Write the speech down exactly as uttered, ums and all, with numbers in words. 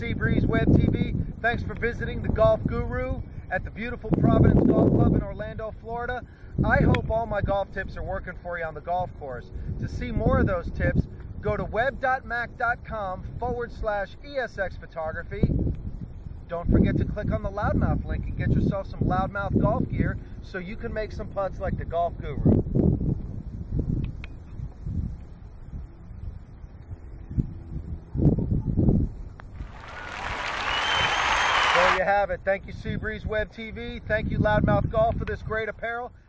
Seabreeze Web T V. Thanks for visiting the Golf Guru at the beautiful Providence Golf Club in Orlando, Florida. I hope all my golf tips are working for you on the golf course. To see more of those tips, go to web.mac.com forward slash ESX photography. Don't forget to click on the loudmouth link and get yourself some loudmouth golf gear so you can make some putts like the Golf Guru. There you have it. Thank you, Seabreeze Web T V. Thank you, Loudmouth Golf, for this great apparel.